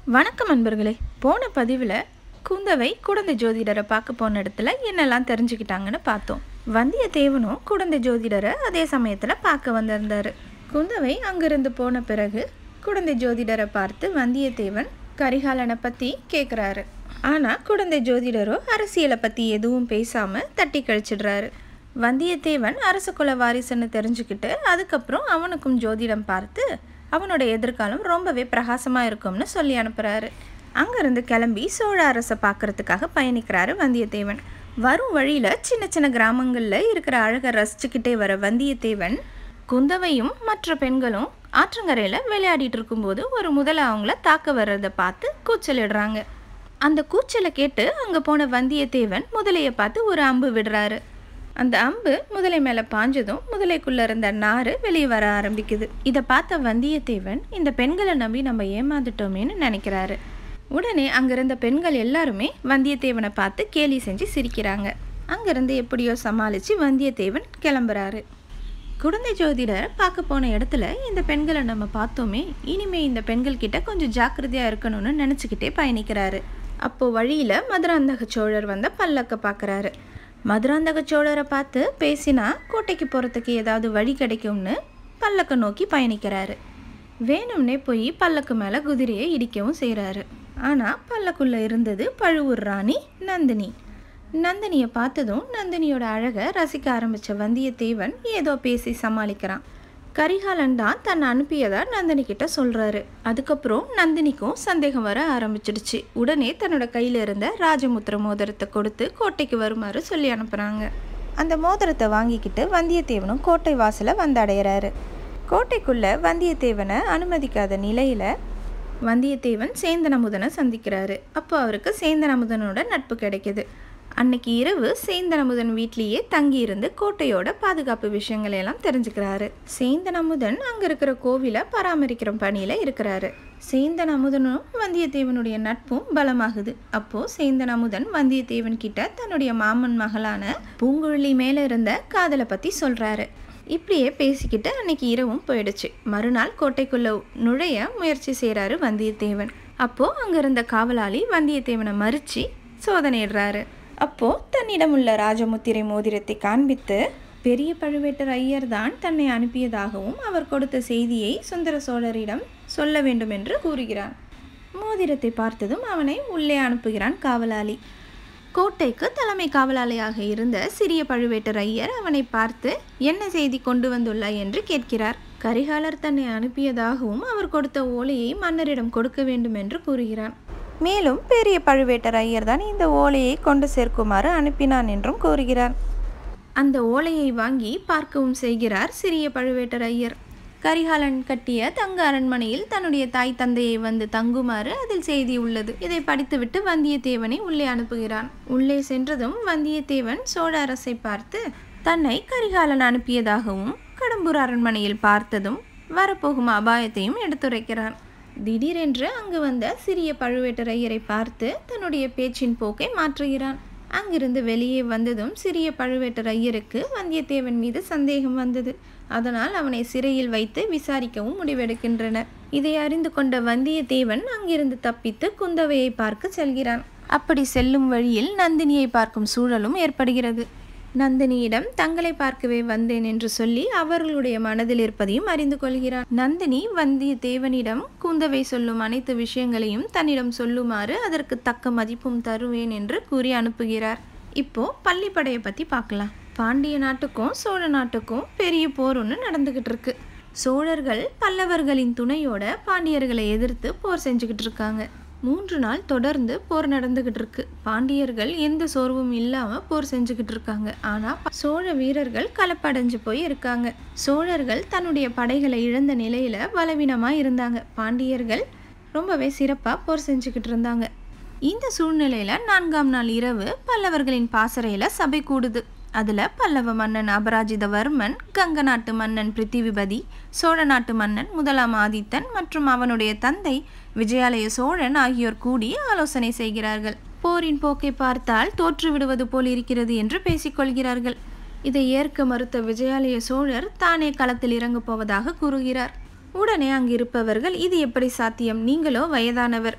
வணக்கம் அன்பர்களே. போன பதிவில் குந்தவை குடந்தை ஜோதிடரை பார்க்க போன இடத்துல என்னெல்லாம் தெரிஞ்சுக்கிட்டாங்கன்னு பார்த்தோம். வந்தியத்தேவனும் குடந்தை ஜோதிடரை அதே சமயத்தில் பார்க்க வந்திருந்தார். குந்தவை அங்கிருந்து போன பிறகு குடந்தை ஜோதிடரை பார்த்து வந்தியத்தேவன் கரிகாலனை பற்றி கேட்குறாரு. ஆனால் குடந்தை ஜோதிடரோ அரசியலை பற்றி எதுவும் பேசாமல் தட்டி கழிச்சிடுறாரு. வந்தியத்தேவன் அரச குல வாரிசுன்னு தெரிஞ்சுக்கிட்டு அதுக்கப்புறம் அவனுக்கும் ஜோதிடம் பார்த்து அவனோட எதிர்காலம் ரொம்பவே பிரகாசமாக இருக்கும்னு சொல்லி அனுப்புகிறாரு. அங்கேருந்து கிளம்பி சோழ அரசை பார்க்குறதுக்காக பயணிக்கிறாரு வந்தியத்தேவன். வரும் வழியில் சின்ன சின்ன கிராமங்களில் இருக்கிற அழகை ரசிச்சுக்கிட்டே வர வந்தியத்தேவன் குந்தவையும் மற்ற பெண்களும் ஆற்றங்கரையில் விளையாடிட்டு இருக்கும்போது ஒரு முதலை அவங்கள தாக்க வர்றதை பார்த்து கூச்சலிடுறாங்க. அந்த கூச்சலை கேட்டு அங்கே போன வந்தியத்தேவன் முதலையை பார்த்து ஒரு அம்பு விடுறாரு. அந்த அம்பு முதலை மேலே பாஞ்சதும் முதலைக்குள்ளே இருந்த நாறு வெளியே வர ஆரம்பிக்குது. இதை பார்த்த வந்தியத்தேவன் இந்த பெண்களை நம்பி நம்ம ஏமாந்துட்டோமேன்னு நினைக்கிறாரு. உடனே அங்கிருந்த பெண்கள் எல்லாருமே வந்தியத்தேவனை பார்த்து கேலி செஞ்சு சிரிக்கிறாங்க. அங்கிருந்து எப்படியோ சமாளித்து வந்தியத்தேவன் கிளம்புறாரு. குடந்தை ஜோதிடர் பார்க்க போன இடத்துல இந்த பெண்களை நம்ம பார்த்தோமே, இனிமே இந்த பெண்கள் கிட்ட கொஞ்சம் ஜாக்கிரதையாக இருக்கணும்னு நினச்சிக்கிட்டே பயணிக்கிறாரு. அப்போது வழியில் மதுராந்தக சோழர் வந்த பல்லக்க பார்க்குறாரு. மதுராந்தக சோழரை பார்த்து பேசினா கோட்டைக்கு போகிறதுக்கு ஏதாவது வழி கிடைக்கும்னு பல்லக்க நோக்கி பயணிக்கிறாரு. வேணும்னே போய் பல்லக்கு மேலே குதிரையை இடிக்கவும் செய்கிறாரு. ஆனால் பல்லக்குள்ளே இருந்தது பழுவூர் ராணி நந்தினி. நந்தினியை பார்த்ததும் நந்தினியோட அழகை ரசிக்க ஆரம்பித்த வந்தியத்தேவன் ஏதோ பேசி சமாளிக்கிறான். கரிகாலன் தான் தன்னை அனுப்பியதா நந்தினி கிட்ட சொல்கிறாரு. அதுக்கப்புறம் நந்தினிக்கும் சந்தேகம் வர ஆரம்பிச்சிடுச்சு. உடனே தன்னோட கையில் இருந்த ராஜமுத்திர மோதிரத்தை கொடுத்து கோட்டைக்கு வருமாறு சொல்லி அனுப்புகிறாங்க. அந்த மோதிரத்தை வாங்கிக்கிட்டு வந்தியத்தேவனும் கோட்டை வாசலை வந்தடைகிறாரு. கோட்டைக்குள்ளே வந்தியத்தேவனை அனுமதிக்காத நிலையில் வந்தியத்தேவன் சேந்தன் அமுதனை சந்திக்கிறாரு. அப்போ அவருக்கு சேந்தன் அமுதனோட நட்பு கிடைக்கிது. அன்னைக்கு இரவு சேந்தன் அமுதன் வீட்லேயே தங்கியிருந்து கோட்டையோட பாதுகாப்பு விஷயங்களையெல்லாம் தெரிஞ்சுக்கிறாரு. சேந்தன் அமுதன் அங்கே இருக்கிற கோவிலை பராமரிக்கிற பணியில் இருக்கிறாரு. சேந்தன் அமுதனும் வந்தியத்தேவனுடைய நட்பும் பலமாகுது. அப்போது சேந்தன் அமுதன் வந்தியத்தேவன் கிட்ட தன்னுடைய மாமன் மகளான பூங்குழலி மேலே இருந்த காதலை பற்றி சொல்கிறாரு. இப்படியே பேசிக்கிட்டு அன்னைக்கு இரவும் போயிடுச்சு. மறுநாள் கோட்டைக்குள்ளே நுழைய முயற்சி செய்கிறாரு வந்தியத்தேவன். அப்போது அங்கே இருந்த காவலாளி வந்தியத்தேவனை மறித்து சோதனையிடுறாரு. அப்போது தன்னிடம் உள்ள ராஜமுத்திரை மோதிரத்தை காண்பித்து பெரிய பழுவேட்டர் ஐயர் தான் தன்னை அனுப்பியதாகவும் அவர் கொடுத்த செய்தியை சுந்தர சோழரிடம் சொல்ல வேண்டும் என்று கூறுகிறான். மோதிரத்தை பார்த்ததும் அவனை உள்ளே அனுப்புகிறான் காவலாளி. கோட்டைக்கு தலைமை காவலாளியாக இருந்த சிறிய பழுவேட்டர் ஐயர் அவனை பார்த்து என்ன செய்தி கொண்டு வந்துள்ளாய் என்று கேட்கிறார். கரிகாலர் தன்னை அனுப்பியதாகவும் அவர் கொடுத்த ஓலையை மன்னரிடம் கொடுக்க வேண்டும் என்று கூறுகிறான். மேலும் பெரிய பழுவேட்டர் ஐயர் தான் இந்த ஓலையை கொண்டு சேர்க்குமாறு அனுப்பினான் என்றும் கூறுகிறார். அந்த ஓலையை வாங்கி பார்க்கவும் செய்கிறார் சிறிய பழுவேட்டர் ஐயர். கரிகாலன் கட்டிய தங்க அரண்மனையில் தன்னுடைய தாய் தந்தையை வந்து தங்குமாறு அதில் செய்தி உள்ளது. இதை படித்துவிட்டு வந்தியத்தேவனை உள்ளே அனுப்புகிறான். உள்ளே சென்றதும் வந்தியத்தேவன் சோழ அரசை பார்த்து தன்னை கரிகாலன் அனுப்பியதாகவும் கடம்பூர் அரண்மனையில் பார்த்ததும் வரப்போகும் அபாயத்தையும் எடுத்துரைக்கிறான். திடீரென்று அங்கு வந்த சிறிய பழுவேட்டரையரை பார்த்து தன்னுடைய பேச்சின் போக்கை மாற்றுகிறான். அங்கிருந்து வெளியே வந்ததும் சிறிய பழுவேட்டரையருக்கு வந்தியத்தேவன் மீது சந்தேகம் வந்தது. அதனால் அவனை சிறையில் வைத்து விசாரிக்கவும் முடிவெடுக்கின்றனர். இதை அறிந்து கொண்ட வந்தியத்தேவன் அங்கிருந்து தப்பித்து குந்தவையை பார்க்க செல்கிறான். அப்படி செல்லும் வழியில் நந்தினியை பார்க்கும் சூழலும் ஏற்படுகிறது. நந்தினியிடம் தங்களை பார்க்கவே வந்தேன் என்று சொல்லி அவர்களுடைய மனதில் இருப்பதையும் அறிந்து கொள்கிறான். நந்தினி வந்தியத்தேவனிடம் குந்தவை சொல்லும் அனைத்து விஷயங்களையும் தன்னிடம் சொல்லுமாறு அதற்கு தக்க மதிப்பும் தருவேன் என்று கூறி அனுப்புகிறார். இப்போ பள்ளிப்படையை பற்றி பார்க்கலாம். பாண்டிய நாட்டுக்கும் சோழ நாட்டுக்கும் பெரிய போர் ஒன்று நடந்துகிட்டு இருக்கு. சோழர்கள் பல்லவர்களின் துணையோட பாண்டியர்களை எதிர்த்து போர் செஞ்சுக்கிட்டு இருக்காங்க. 3 நாள் தொடர்ந்து போர் நடந்துகிட்டு இருக்கு. பாண்டியர்கள் எந்த சோர்வும் இல்லாமல் போர் செஞ்சுக்கிட்டு இருக்காங்க. ஆனால் சோழ வீரர்கள் கலப்படைஞ்சு போய் இருக்காங்க. சோழர்கள் தன்னுடைய படைகளை இழந்த நிலையில் பலவீனமாக இருந்தாங்க. பாண்டியர்கள் ரொம்பவே சிறப்பாக போர் செஞ்சுக்கிட்டு இருந்தாங்க. இந்த சூழ்நிலையில் 4ஆம் நாள் இரவு பல்லவர்களின் பாசறையில் சபை கூடுது. அதில் பல்லவ மன்னன் அபராஜிதவர்மன், கங்க நாட்டு மன்னன் பிருத்திவிபதி, சோழ நாட்டு மன்னன் 1ஆம் ஆதித்தன் மற்றும் அவனுடைய தந்தை விஜயாலய சோழன் ஆகியோர் கூடி ஆலோசனை செய்கிறார்கள். போரின் போக்கை பார்த்தால் தோற்றுவிடுவது போல் இருக்கிறது என்று பேசிக்கொள்கிறார்கள். இதை ஏற்க மறுத்த விஜயாலய சோழர் தானே களத்தில் இறங்கப் போவதாக கூறுகிறார். உடனே அங்கிருப்பவர்கள் இது எப்படி சாத்தியம், நீங்களோ வயதானவர்,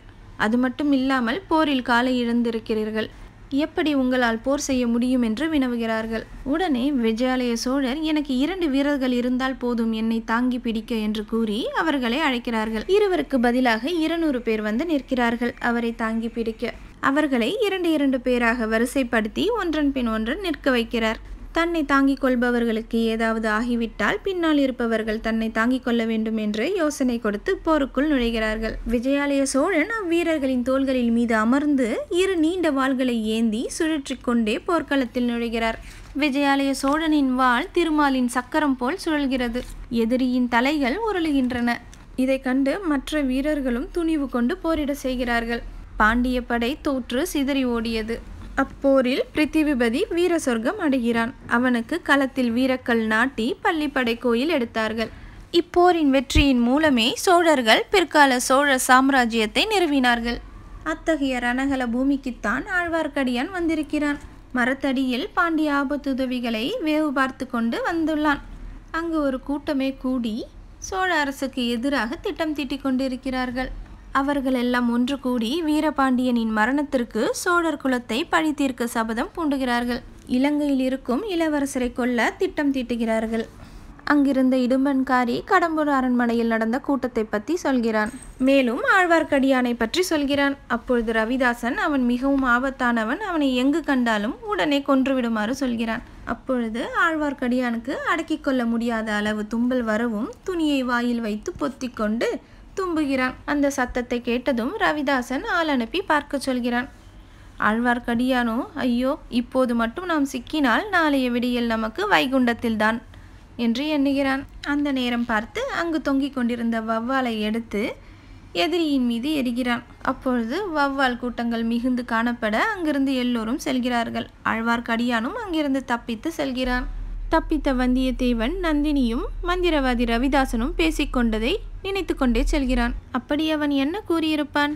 அது மட்டும் இல்லாமல் போரில் காலை இழந்திருக்கிறீர்கள். எப்படி உங்களால் போர் செய்ய முடியும் என்று வினவுகிறார்கள். உடனே விஜயாலய சோழர், எனக்கு 2 வீரர்கள் இருந்தால் போதும் என்னை தாங்கி பிடிக்க என்று கூறி அவர்களை அழைக்கிறார்கள். இருவருக்கு பதிலாக 200 பேர் வந்து நிற்கிறார்கள் அவரை தாங்கி பிடிக்க. அவர்களை 2 பேராக வரிசைப்படுத்தி ஒன்றன் பின் ஒன்றன் நிற்க வைக்கிறார். தன்னை தாங்கிக் கொள்பவர்களுக்கு ஏதாவது ஆகிவிட்டால் பின்னால் இருப்பவர்கள் தன்னை தாங்கிக் கொள்ள வேண்டும் என்று யோசனை கொடுத்து போருக்குள் நுழைகிறார்கள். விஜயாலய சோழன் அவ்வீரர்களின் தோள்களில் மீது அமர்ந்து 2 நீண்ட வாள்களை ஏந்தி சுழற்றி கொண்டே போர்க்களத்தில் நுழைகிறார். விஜயாலய சோழனின் வாள் திருமாலின் சக்கரம் போல் சுழல்கிறது. எதிரியின் தலைகள் உருளுகின்றன. இதை கண்டு மற்ற வீரர்களும் துணிவு கொண்டு போரிட செய்கிறார்கள். பாண்டிய படை தோற்று சிதறி ஓடியது. அப்போரில் பிரித்திவிபதி வீர சொர்க்கம் அடைகிறான். அவனுக்கு களத்தில் வீரக்கல் நாட்டி பள்ளிப்படை கோயில் எடுத்தார்கள். இப்போரின் வெற்றியின் மூலமே சோழர்கள் பிற்கால சோழ சாம்ராஜ்யத்தை நிறுவினார்கள். அத்தகைய ரணகல பூமிக்குத்தான் ஆழ்வார்க்கடியான் வந்திருக்கிறான். மரத்தடியில் பாண்டிய ஆபத்துதவிகளை வேவு பார்த்து கொண்டு வந்துள்ளான். அங்கு ஒரு கூட்டமே கூடி சோழ அரசுக்கு எதிராக திட்டம் தீட்டிக் கொண்டிருக்கிறார்கள். அவர்கள் எல்லாம் ஒன்று கூடி வீரபாண்டியனின் மரணத்திற்கு சோழர் குலத்தை பழி தீர்க்க சபதம் பூண்டுகிறார்கள். இலங்கையில் இருக்கும் இளவரசரை கொல்ல திட்டம் தீட்டுகிறார்கள். அங்கிருந்த இடும்பன்காரி கடம்பூர் அரண்மனையில் நடந்த கூட்டத்தை பற்றி சொல்கிறான். மேலும் ஆழ்வார்க்கடியானை பற்றி சொல்கிறான். அப்பொழுது ரவிதாசன் அவன் மிகவும் ஆபத்தானவன், அவனை எங்கு கண்டாலும் உடனே கொன்றுவிடுமாறு சொல்கிறான். அப்பொழுது ஆழ்வார்க்கடியானுக்கு அடக்கிக் கொள்ள முடியாத அளவு தும்பல் வரவும் துணியை வாயில் வைத்து பொத்தி கொண்டு தும்புகிறான். அந்த சத்தத்தை கேட்டதும் ரவிதாசன் ஆள் அனுப்பி பார்க்க சொல்கிறான். ஆழ்வார்க்கடியானோ, ஐயோ, இப்போது மட்டும் நாம் சிக்கினால் நாளைய விடியல் நமக்கு வைகுண்டத்தில்தான் என்று எண்ணுகிறான். அந்த நேரம் பார்த்து அங்கு தொங்கிக் கொண்டிருந்த வௌவாலை எடுத்து எதிரியின் மீது எரிகிறான். அப்பொழுது வௌவால் கூட்டங்கள் மிகுந்து காணப்பட அங்கிருந்து எல்லோரும் செல்கிறார்கள். ஆழ்வார்க்கடியானும் அங்கிருந்து தப்பித்து செல்கிறான். தப்பித்த வந்தியத்தேவன் நந்தினியும் மந்திரவாதி ரவிதாசனும் பேசிக்கொண்டதை நினைத்து கொண்டே செல்கிறான். அப்படி அவன் என்ன கூறியிருப்பான்?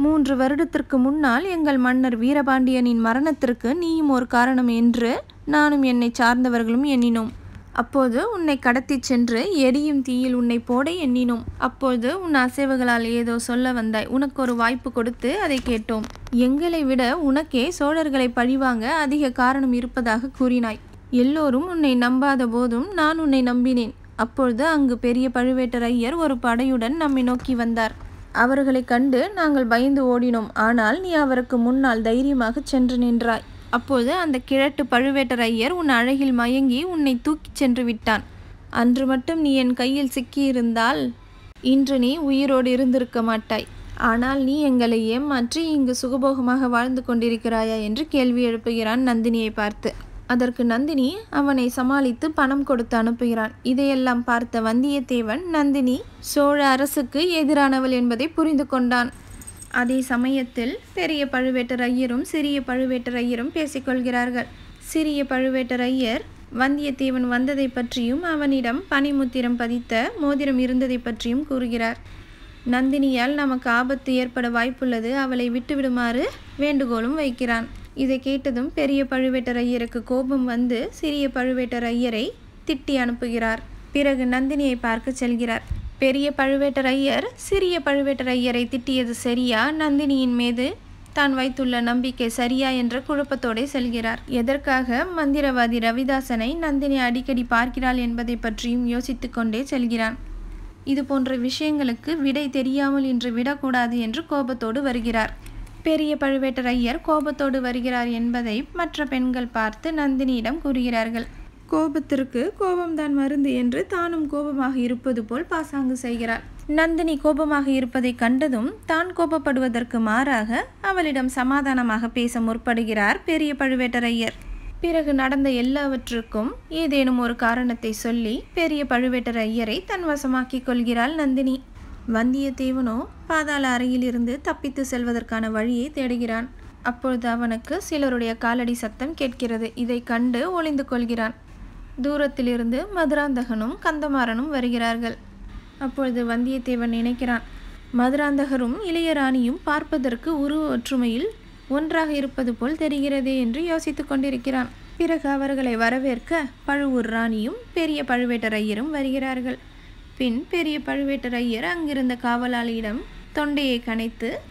3 வருடத்திற்கு முன்னால் எங்கள் மன்னர் வீரபாண்டியனின் மரணத்திற்கு நீயும் ஒரு காரணம் என்று நானும் என்னை சார்ந்தவர்களும் எண்ணினோம். அப்போது உன்னை கடத்தி சென்று எரியும் தீயில் உன்னை போட எண்ணினோம். அப்போது உன் அசைவுகளால் ஏதோ சொல்ல வந்தாய். உனக்கு ஒரு வாய்ப்பு கொடுத்து அதை கேட்டோம். எங்களை விட உனக்கே சோழர்களை பழிவாங்க அதிக காரணம் இருப்பதாக கூறினாய். எல்லோரும் உன்னை நம்பாத போதும் நான் உன்னை நம்பினேன். அப்பொழுது அங்கு பெரிய பழுவேட்டரையர் ஒரு படையுடன் நம்மை நோக்கி வந்தார். அவர்களை கண்டு நாங்கள் பயந்து ஓடினோம். ஆனால் நீ அவருக்கு முன்னால் தைரியமாக சென்று நின்றாய். அப்போது அந்த கிழட்டு பழுவேட்டரையர் உன் அழகில் மயங்கி உன்னை தூக்கிச் சென்று விட்டான். அன்று மட்டும் நீ என் கையில் சிக்கியிருந்தால் இன்று நீ உயிரோடு இருந்திருக்க மாட்டாய். ஆனால் நீ எங்களை ஏமாற்றி இங்கு சுகபோகமாக வாழ்ந்து கொண்டிருக்கிறாயா என்று கேள்வி எழுப்புகிறான் நந்தினியை பார்த்து. அதற்கு நந்தினி அவனை சமாளித்து பணம் கொடுத்து அனுப்புகிறான். இதையெல்லாம் பார்த்த வந்தியத்தேவன் நந்தினி சோழ அரசுக்கு எதிரானவள் என்பதை புரிந்து கொண்டான். அதே சமயத்தில் பெரிய பழுவேட்டரையரும் சிறிய பழுவேட்டரையரும் பேசிக்கொள்கிறார்கள். சிறிய பழுவேட்டரையர் வந்தியத்தேவன் வந்ததை பற்றியும் அவனிடம் பனிமுத்திரம் பதித்த மோதிரம் இருந்ததை பற்றியும் கூறுகிறார். நந்தினியால் நமக்கு ஆபத்து ஏற்பட வாய்ப்புள்ளது, அவளை விட்டுவிடுமாறு வேண்டுகோளும் வைக்கிறான். இதை கேட்டதும் பெரிய பழுவேட்டரையருக்கு கோபம் வந்து சிறிய பழுவேட்டரையரை திட்டி அனுப்புகிறார். பிறகு நந்தினியை பார்க்க செல்கிறார். பெரிய பழுவேட்டரையர் சிறிய பழுவேட்டரையரை திட்டியது சரியா, நந்தினியின் மீது தான் வைத்துள்ள நம்பிக்கை சரியா என்ற குழப்பத்தோடு செல்கிறார். எதற்காக மந்திரவாதி ரவிதாசனை நந்தினி அடிக்கடி பார்க்கிறாள் என்பதை பற்றியும் யோசித்து கொண்டே செல்கிறான். இது போன்ற விஷயங்களுக்கு விடை தெரியாமல் இன்று விடக்கூடாது என்று கோபத்தோடு வருகிறார். பெரிய பழுவேட்டரையர் கோபத்தோடு வருகிறார் என்பதை மற்ற பெண்கள் பார்த்து நந்தினியிடம் கூறுகிறார்கள். கோபத்திற்கு கோபம்தான் மருந்து என்று தானும் கோபமாக இருப்பது போல் பாசாங்கு செய்கிறார். நந்தினி கோபமாக இருப்பதை கண்டதும் தான் கோபப்படுவதற்கு மாறாக அவளிடம் சமாதானமாக பேச முற்படுகிறார் பெரிய பழுவேட்டரையர். பிறகு நடந்த எல்லாவற்றுக்கும் ஏதேனும் ஒரு காரணத்தை சொல்லி பெரிய பழுவேட்டரையரை தன் வசமாக்கி கொள்கிறாள் நந்தினி. வந்தியத்தேவனோ பாதாள அறையிலிருந்து தப்பித்து செல்வதற்கான வழியை தேடுகிறான். அப்பொழுது அவனுக்கு சிலருடைய காலடி சத்தம் கேட்கிறது. இதை கண்டு ஒளிந்து கொள்கிறான். தூரத்திலிருந்து மதுராந்தகனும் கந்தமாறனும் வருகிறார்கள். அப்பொழுது வந்தியத்தேவன் நினைக்கிறான், மதுராந்தகரும் இளையராணியும் பார்ப்பதற்கு உருவ ஒற்றுமையில் ஒன்றாக இருப்பது போல் தெரிகிறதே என்று யோசித்து கொண்டிருக்கிறான். பிறகு அவர்களை வரவேற்க பழுவூர் ராணியும் பெரிய பழுவேட்டரையரும் வருகிறார்கள். பின் பெரிய பழுவேட்டரையர் அங்கிருந்த காவலாளியிடம் தொண்டையை கனைத்து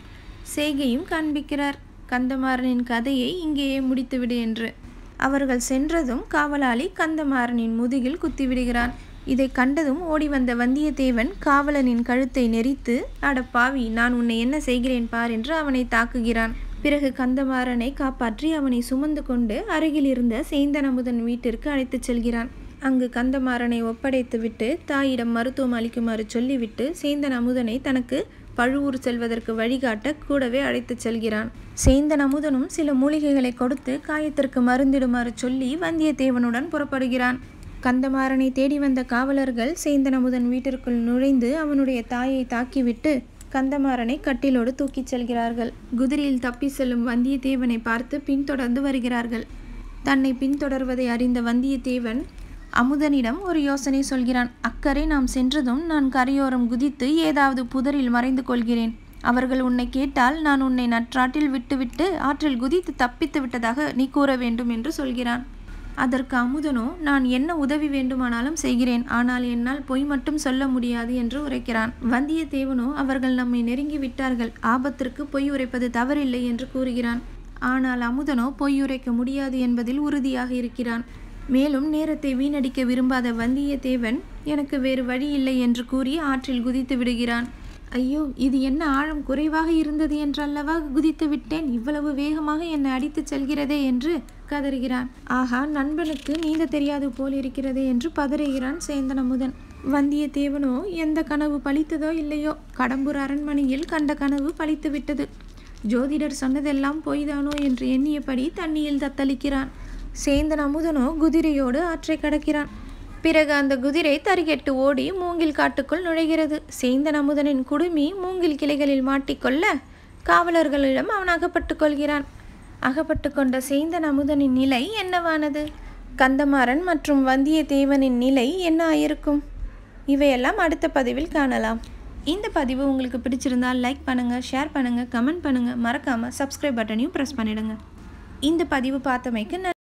செய்கையும் காண்பிக்கிறார். கந்தமாறனின் கதையை இங்கேயே முடித்துவிடு என்று. அவர்கள் சென்றதும் காவலாளி கந்தமாறனின் முதுகில் குத்திவிடுகிறான். இதை கண்டதும் ஓடி வந்த வந்தியத்தேவன் காவலனின் கழுத்தை நெரித்து, அட பாவி, நான் உன்னை என்ன செய்கிறேன் பார் என்று அவனை தாக்குகிறான். பிறகு கந்தமாறனை காப்பாற்றி அவனை சுமந்து கொண்டு அருகில் இருந்த சேந்தன் அமுதன் வீட்டிற்கு அழைத்துச் செல்கிறான். அங்கு கந்தமாறனை ஒப்படைத்துவிட்டு தாயிடம் மருத்துவம் அளிக்குமாறு சொல்லிவிட்டு சேந்தன் அமுதனை தனக்கு பழுவூர் செல்வதற்கு வழிகாட்ட கூடவே அழைத்துச் செல்கிறான். சேந்தன் அமுதனும் சில மூலிகைகளை கொடுத்து காயத்திற்கு மருந்திடுமாறு சொல்லி வந்தியத்தேவனுடன் புறப்படுகிறான். கந்தமாறனை தேடி வந்த காவலர்கள் சேந்தன் அமுதன் வீட்டிற்குள் நுழைந்து அவனுடைய தாயை தாக்கிவிட்டு கந்தமாறனை கட்டிலோடு தூக்கிச் செல்கிறார்கள். குதிரையில் தப்பி செல்லும் வந்தியத்தேவனை பார்த்து பின்தொடர்ந்து வருகிறார்கள். தன்னை பின்தொடர்வதை அறிந்த வந்தியத்தேவன் அமுதனிடம் ஒரு யோசனை சொல்கிறான். அக்கறை நாம் சென்றதும் நான் கரையோரம் குதித்து ஏதாவது புதரில் மறைந்து கொள்கிறேன். அவர்கள் உன்னை கேட்டால் நான் உன்னை நற்றாட்டில் விட்டுவிட்டு ஆற்றில் குதித்து தப்பித்து விட்டதாக நீ கூற வேண்டும் என்று சொல்கிறான். அதற்கு அமுதனோ, நான் என்ன உதவி வேண்டுமானாலும் செய்கிறேன், ஆனால் என்னால் பொய் மட்டும் சொல்ல முடியாது என்று உரைக்கிறான். வந்தியத்தேவனோ, அவர்கள் நம்மை நெருங்கி விட்டார்கள், ஆபத்திற்கு பொய் உரைப்பது தவறில்லை என்று கூறுகிறான். ஆனால் அமுதனோ பொய் உரைக்க முடியாது என்பதில் உறுதியாக இருக்கிறான். மேலும் நேரத்தை வீணடிக்க விரும்பாத வந்தியத்தேவன் எனக்கு வேறு வழி இல்லை என்று கூறி ஆற்றில் குதித்து விடுகிறான். ஐயோ, இது என்ன ஆழம் குறைவாக இருந்தது என்றல்லவா குதித்து விட்டேன், இவ்வளவு வேகமாக என்னை அடித்துச் செல்கிறதே என்று கதறுகிறான். ஆகா, நண்பனுக்கு நீந்த தெரியாது போல் இருக்கிறதே என்று பதறுகிறான் சேந்தன் அமுதன். வந்தியத்தேவனோ எந்த கனவு பலித்ததோ இல்லையோ, கடம்பூர் அரண்மனையில் கண்ட கனவு பலித்து விட்டது. ஜோதிடர் சொன்னதெல்லாம் பொய்தானோ என்று எண்ணியபடி தண்ணியில் தத்தளிக்கிறான். சேந்தன் அமுதனோ குதிரையோடு ஆற்றை கடக்கிறான். பிறகு அந்த குதிரை தறிகெட்டு ஓடி மூங்கில் காட்டுக்குள் நுழைகிறது. சேந்தன் அமுதனின் குடுமி மூங்கில் கிளைகளில் மாட்டிக்கொள்ள காவலர்களிடம் அவன் அகப்பட்டு கொள்கிறான். அகப்பட்டு கொண்ட சேந்தன் அமுதனின் நிலை என்னவானது? கந்தமாறன் மற்றும் வந்தியத்தேவனின் நிலை என்ன ஆயிருக்கும்? இவையெல்லாம் அடுத்த பதிவில் காணலாம். இந்த பதிவு உங்களுக்கு பிடிச்சிருந்தால் லைக் பண்ணுங்கள், ஷேர் பண்ணுங்கள், கமெண்ட் பண்ணுங்கள், மறக்காமல் சப்ஸ்கிரைப் பட்டனையும் ப்ரெஸ் பண்ணிடுங்க. இந்த பதிவு பார்த்தமைக்கு